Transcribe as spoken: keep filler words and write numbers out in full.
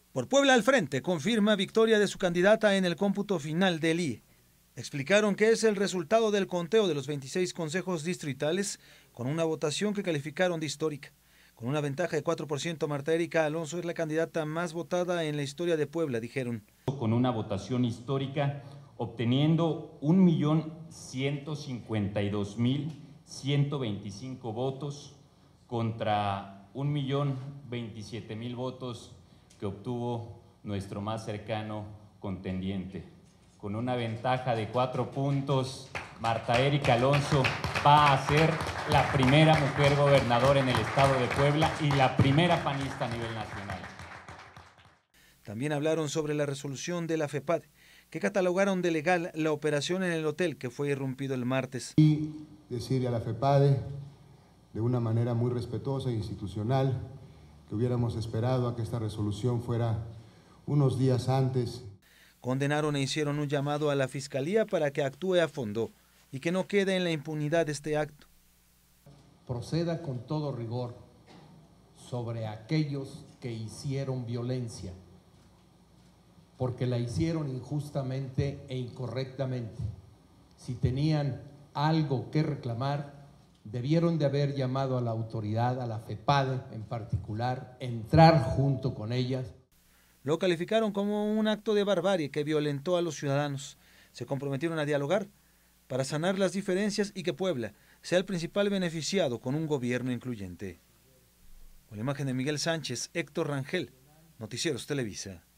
Por Puebla al Frente confirma victoria de su candidata en el cómputo final del I E. Explicaron que es el resultado del conteo de los veintiséis consejos distritales con una votación que calificaron de histórica. Con una ventaja de cuatro por ciento, Marta Erika Alonso es la candidata más votada en la historia de Puebla, dijeron. Con una votación histórica, obteniendo un millón ciento cincuenta y dos mil ciento veinticinco votos contra un millón veintisiete mil votos que obtuvo nuestro más cercano contendiente. Con una ventaja de cuatro puntos, Marta Erika Alonso va a ser la primera mujer gobernadora en el estado de Puebla y la primera panista a nivel nacional. También hablaron sobre la resolución de la FEPADE, que catalogaron de legal la operación en el hotel que fue irrumpido el martes. Y decirle a la FEPADE, de una manera muy respetuosa e institucional, que hubiéramos esperado a que esta resolución fuera unos días antes. Condenaron e hicieron un llamado a la Fiscalía para que actúe a fondo y que no quede en la impunidad este acto. Proceda con todo rigor sobre aquellos que hicieron violencia, porque la hicieron injustamente e incorrectamente. Si tenían algo que reclamar, debieron de haber llamado a la autoridad, a la FEPADE en particular, entrar junto con ellas. Lo calificaron como un acto de barbarie que violentó a los ciudadanos. Se comprometieron a dialogar para sanar las diferencias y que Puebla sea el principal beneficiado con un gobierno incluyente. Con la imagen de Miguel Sánchez, Héctor Rangel, Noticieros Televisa.